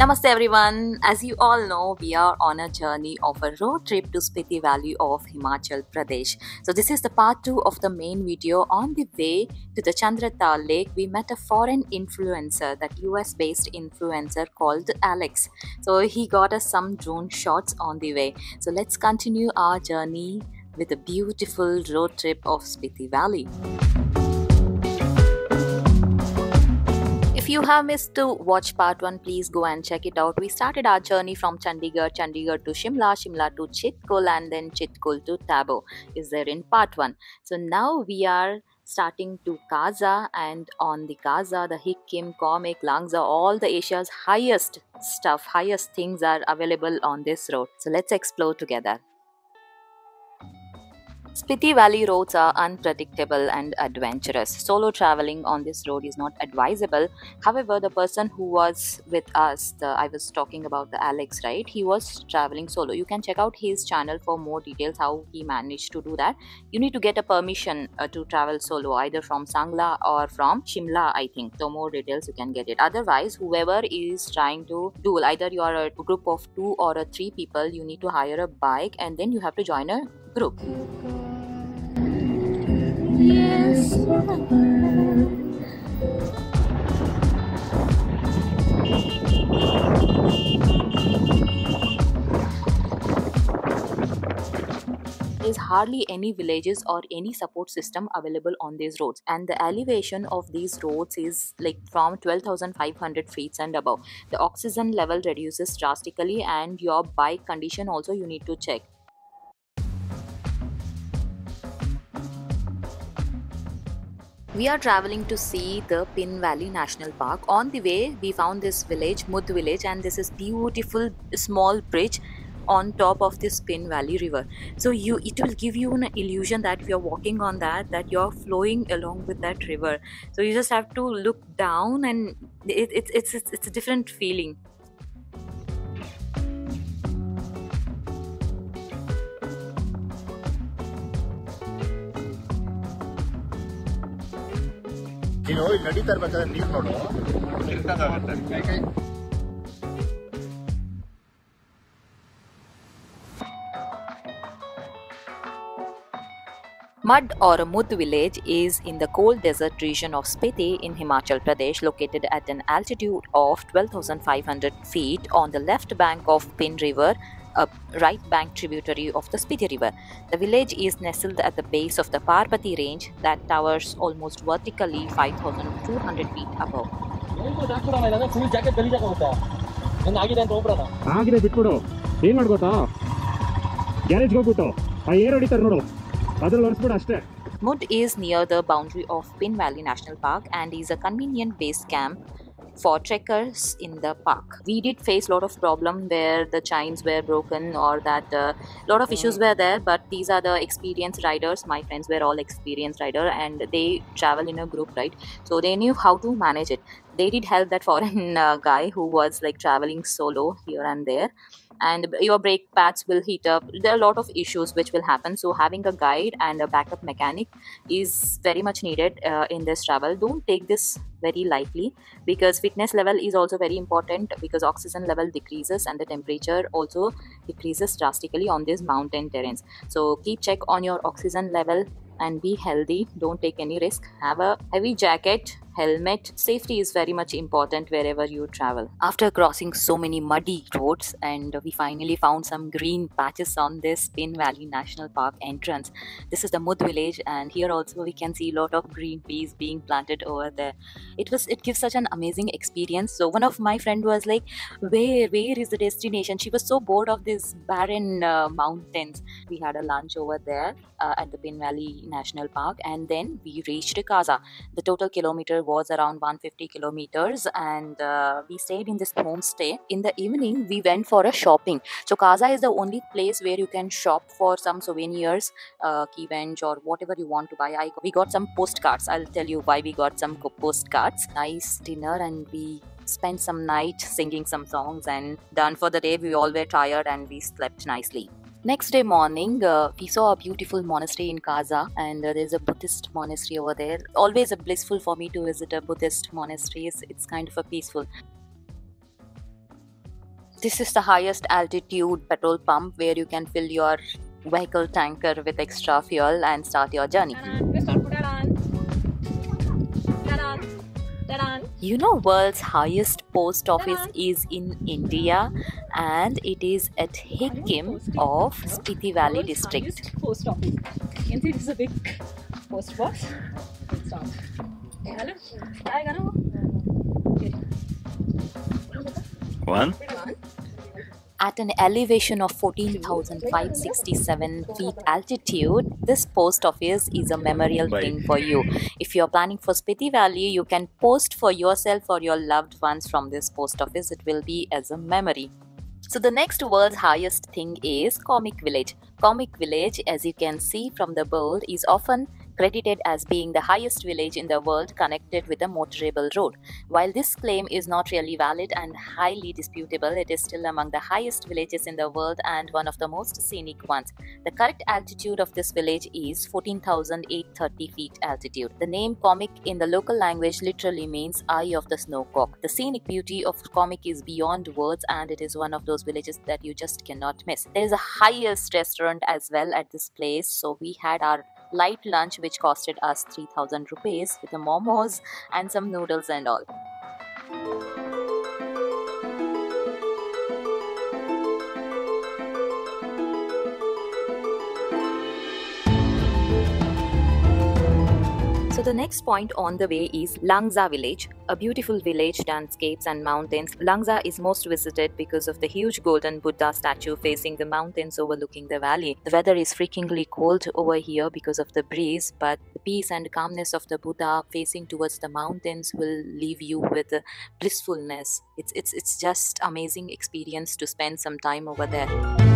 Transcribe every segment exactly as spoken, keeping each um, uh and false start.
Namaste everyone. As you all know, we are on a journey of a road trip to Spiti Valley of Himachal Pradesh. So this is the part two of the main video. On the way to the Chandratal Lake, we met a foreign influencer, that U S based influencer called Alex. So he got us some drone shots on the way. So let's continue our journey with a beautiful road trip of Spiti Valley. If you have missed to watch part one, please go and check it out. We started our journey from Chandigarh, Chandigarh to Shimla, Shimla to Chitkul, and then Chitkul to Tabo is there in part one. So now we are starting to Kaza, and on the Kaza, the Hikkim, Comic, Langza, all the Asia's highest stuff, highest things are available on this road. So let's explore together. Spiti Valley roads are unpredictable and adventurous. Solo traveling on this road is not advisable. However, the person who was with us, the, I was talking about the Alex, right? He was traveling solo. You can check out his channel for more details how he managed to do that. You need to get a permission uh, to travel solo, either from Sangla or from Shimla, I think. So more details you can get it. Otherwise, whoever is trying to do, either you are a group of two or a three people, you need to hire a bike and then you have to join a group. Yes, there is hardly any villages or any support system available on these roads, and the elevation of these roads is like from twelve thousand five hundred feet and above. The oxygen level reduces drastically, and your bike condition also you need to check. We are traveling to see the Pin Valley National Park. On the way, we found this village, Mud village, and this is beautiful small bridge on top of this Pin Valley river. So you, it will give you an illusion that if you're walking on that, that you're flowing along with that river. So you just have to look down, and it, it, it's, it's, it's a different feeling. ನೀನು ಇಲ್ಲಿ ನಡೀತಾ ಇರ್ಬೇಕಾದ್ರೆ ನೀರು ನೋಡು ಇರ್ತದಾಗುತ್ತೆ. Mud or Mud village is in the cold desert region of Spiti in Himachal Pradesh, located at an altitude of twelve thousand five hundred feet on the left bank of Pin River, a right bank tributary of the Spiti River. The village is nestled at the base of the Parvati range that towers almost vertically five thousand two hundred feet above. Mud is near the boundary of Pin Valley National Park and is a convenient base camp for trekkers in the park. We did face a lot of problem where the chains were broken or that a uh, lot of issues were there, but these are the experienced riders. My friends were all experienced rider and they travel in a group, right? So they knew how to manage it. They did help that foreign uh, guy who was like traveling solo here and there, and your brake pads will heat up. There are a lot of issues which will happen, so having a guide and a backup mechanic is very much needed uh, in this travel. Don't take this very lightly, because fitness level is also very important, because oxygen level decreases and the temperature also decreases drastically on these mountain terrains. So keep check on your oxygen level and be healthy. Don't take any risk. Have a heavy jacket, helmet. Safety is very much important wherever you travel. After crossing so many muddy roads, and we finally found some green patches on this Pin Valley National Park entrance. This is the Mud village, and here also we can see a lot of green peas being planted over there. It was it gives such an amazing experience. So one of my friend was like, where where is the destination? She was so bored of these barren uh, mountains. We had a lunch over there uh, at the Pin Valley National Park, and then we reached Kaza. The total kilometer was around one hundred fifty kilometers, and uh, we stayed in this homestay. In the evening, we went for a shopping. So Kaza is the only place where you can shop for some souvenirs, uh, keybench or whatever you want to buy. I, we got some postcards. I'll tell you why we got some postcards. Nice dinner, and we spent some night singing some songs, and done for the day. We all were tired and we slept nicely. Next day morning, uh, we saw a beautiful monastery in Kaza, and uh, there's a Buddhist monastery over there. Always a blissful for me to visit a Buddhist monastery. It's, it's kind of a peaceful. This is the highest altitude petrol pump where you can fill your vehicle tanker with extra fuel and start your journey. You know, world's highest post office is in India, and it is at Hikim of Spiti Valley district. Post office. You can see this is a big post box. Let's start. Hey, hello. Hi, hello. One. At an elevation of fourteen thousand five hundred sixty-seven feet altitude, this post office is a memorial Bye. thing for you. If you're planning for Spiti Valley, you can post for yourself or your loved ones from this post office. It will be as a memory. So the next world's highest thing is Comic Village. Comic Village, as you can see from the board, is often credited as being the highest village in the world connected with a motorable road. While this claim is not really valid and highly disputable, it is still among the highest villages in the world and one of the most scenic ones. The correct altitude of this village is fourteen thousand eight hundred thirty feet altitude. The name Comic in the local language literally means Eye of the Snowcock. The scenic beauty of Comic is beyond words, and it is one of those villages that you just cannot miss. There is a highest restaurant as well at this place, so we had our light lunch which costed us three thousand rupees with the momos and some noodles and all. So the next point on the way is Langza village, a beautiful village, landscapes and mountains. Langza is most visited because of the huge golden Buddha statue facing the mountains overlooking the valley. The weather is freakingly cold over here because of the breeze, but the peace and calmness of the Buddha facing towards the mountains will leave you with blissfulness. It's, it's, it's just amazing experience to spend some time over there.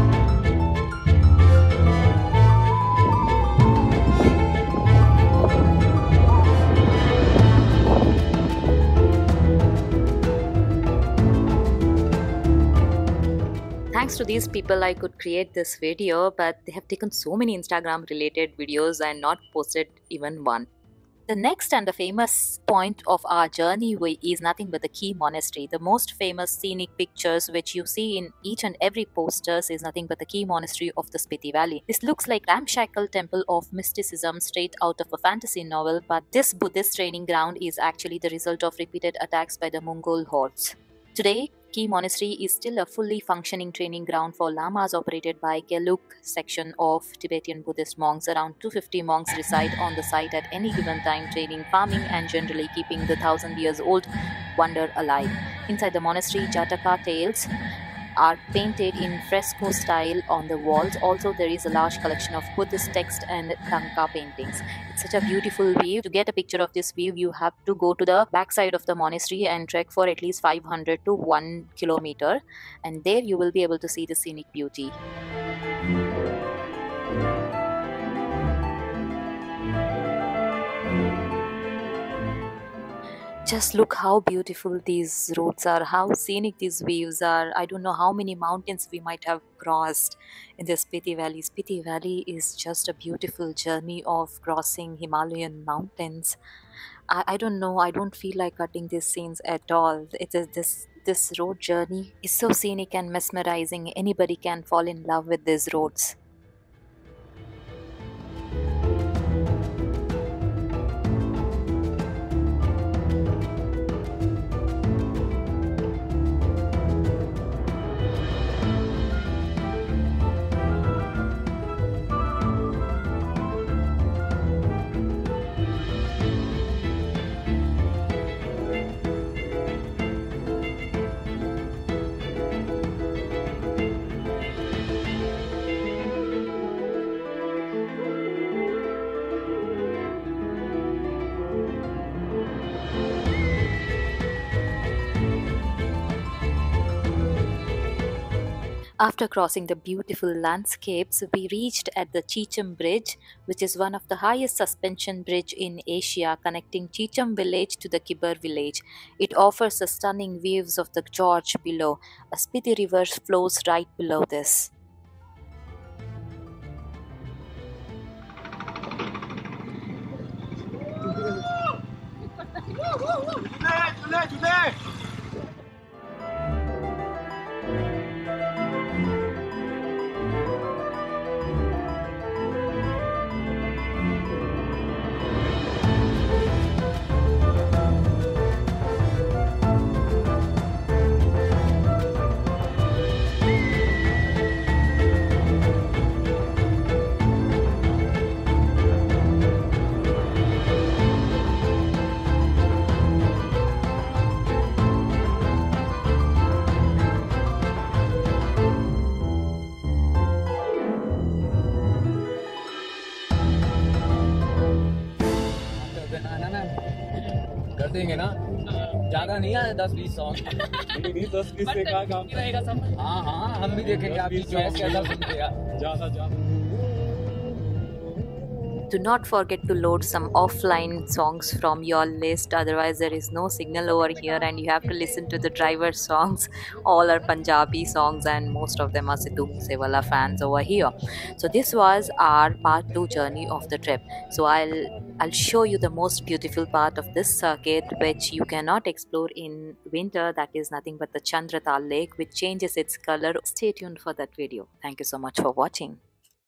Thanks to these people I could create this video, but they have taken so many Instagram related videos and not posted even one. The next and the famous point of our journey is nothing but the Key Monastery. The most famous scenic pictures which you see in each and every posters is nothing but the Key Monastery of the Spiti Valley. This looks like ramshackle temple of mysticism straight out of a fantasy novel, but this Buddhist training ground is actually the result of repeated attacks by the Mongol hordes. Today, Key Monastery is still a fully functioning training ground for lamas operated by Gelug section of Tibetan Buddhist monks. Around two hundred fifty monks reside on the site at any given time, training, farming and generally keeping the thousand years old wonder alive. Inside the monastery, Jataka tales are painted in fresco style on the walls. Also, there is a large collection of Buddhist text and Tanka paintings. It's such a beautiful view. To get a picture of this view, you have to go to the backside of the monastery and trek for at least five hundred to one kilometer, and there you will be able to see the scenic beauty. Just look how beautiful these roads are, how scenic these views are. I don't know how many mountains we might have crossed in the Spiti Valley. Spiti Valley is just a beautiful journey of crossing Himalayan mountains. I, I don't know, I don't feel like cutting these scenes at all. It is this this road journey is so scenic and mesmerizing. Anybody can fall in love with these roads. After crossing the beautiful landscapes, we reached at the Chicham Bridge, which is one of the highest suspension bridge in Asia, connecting Chicham village to the Kibber village. It offers a stunning views of the gorge below. A Spiti river flows right below this. Today, today, today. देंगे ना, ज्यादा नहीं आए, दस बीस song नहीं दस बीस से क्या काम रहेगा सब। हाँ हाँ, हम भी देखेंगे आपकी चॉइस कैसा सुनते हैं। ज्यादा ज्यादा। Do not forget to load some offline songs from your list, otherwise there is no signal over here and you have to listen to the driver songs. All are Punjabi songs and most of them are Sidhu Moosewala fans over here. So this was our part two journey of the trip. So I'll I'll show you the most beautiful part of this circuit which you cannot explore in winter. That is nothing but the Chandratal Lake, which changes its color. Stay tuned for that video. Thank you so much for watching.